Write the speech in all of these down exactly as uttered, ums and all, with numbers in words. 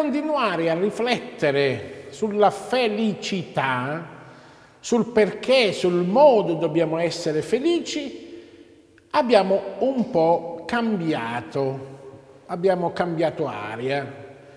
continuare a riflettere sulla felicità, sul perché, sul modo dobbiamo essere felici, abbiamo un po' cambiato, abbiamo cambiato aria.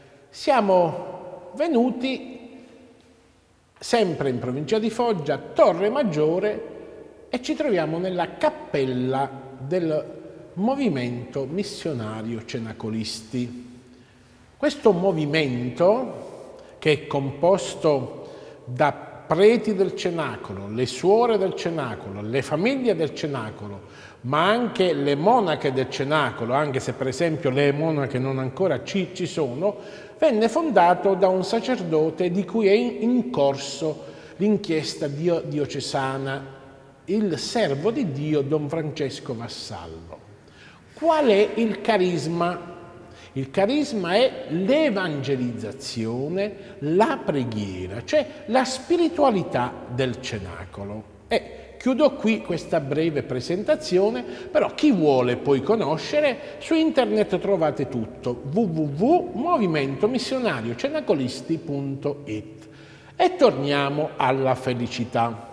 Siamo venuti sempre in provincia di Foggia, Torre Maggiore, e ci troviamo nella cappella del Movimento Missionario Cenacolisti. Questo movimento, che è composto da preti del Cenacolo, le suore del Cenacolo, le famiglie del Cenacolo, ma anche le monache del Cenacolo, anche se per esempio le monache non ancora ci, ci sono, venne fondato da un sacerdote di cui è in, in corso l'inchiesta dio, diocesana, il servo di Dio Don Francesco Vassallo. Qual è il carisma? Il carisma è l'evangelizzazione, la preghiera, cioè la spiritualità del Cenacolo. E chiudo qui questa breve presentazione, però chi vuole poi conoscere, su internet trovate tutto, w w w punto movimento missionario cenacolisti punto it. E torniamo alla felicità.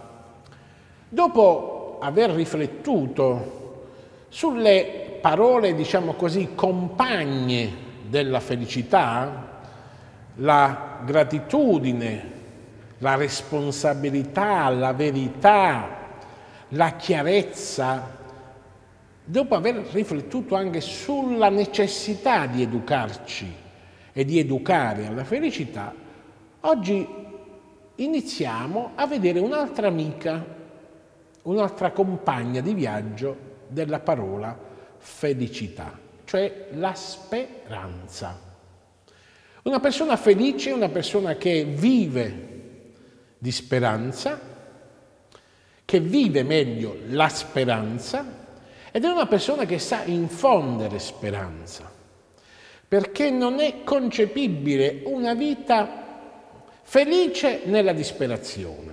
Dopo aver riflettuto sulle parole, diciamo così, compagne della felicità, la gratitudine, la responsabilità, la verità, la chiarezza, dopo aver riflettuto anche sulla necessità di educarci e di educare alla felicità, oggi iniziamo a vedere un'altra amica, un'altra compagna di viaggio della parola felicità, cioè la speranza. Una persona felice è una persona che vive di speranza, che vive meglio la speranza, ed è una persona che sa infondere speranza, perché non è concepibile una vita felice nella disperazione.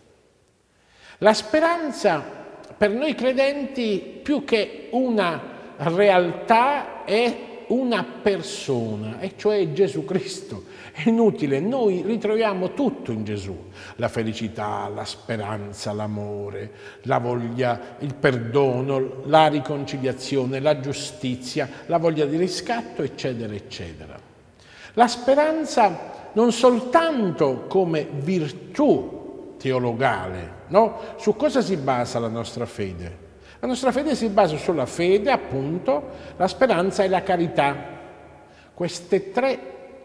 La speranza per noi credenti, più che una realtà, è una persona, e cioè Gesù Cristo. È inutile, noi ritroviamo tutto in Gesù: la felicità, la speranza, l'amore, la voglia, il perdono, la riconciliazione, la giustizia, la voglia di riscatto, eccetera, eccetera. La speranza non soltanto come virtù teologale, no? Su cosa si basa la nostra fede? La nostra fede si basa sulla fede, appunto, la speranza e la carità. Queste tre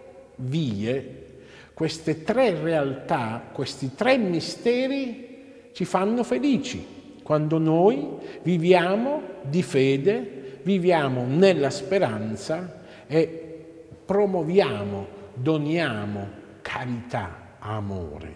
vie, queste tre realtà, questi tre misteri ci fanno felici quando noi viviamo di fede, viviamo nella speranza e promuoviamo, doniamo carità, amore.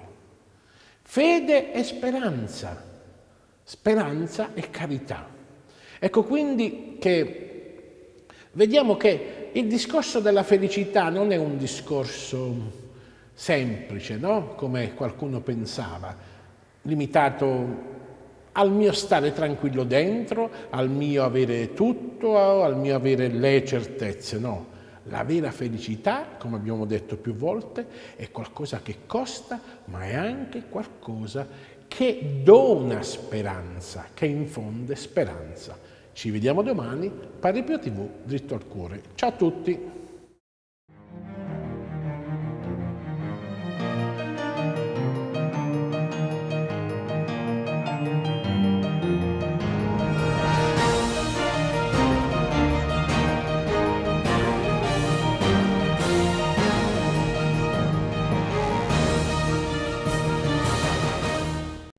Fede e speranza, speranza e carità. Ecco quindi che vediamo che il discorso della felicità non è un discorso semplice, no? Come qualcuno pensava, limitato al mio stare tranquillo dentro, al mio avere tutto, al mio avere le certezze, no. La vera felicità, come abbiamo detto più volte, è qualcosa che costa, ma è anche qualcosa che dona speranza, che infonde speranza. Ci vediamo domani, Padre Pio tivù, dritto al cuore. Ciao a tutti!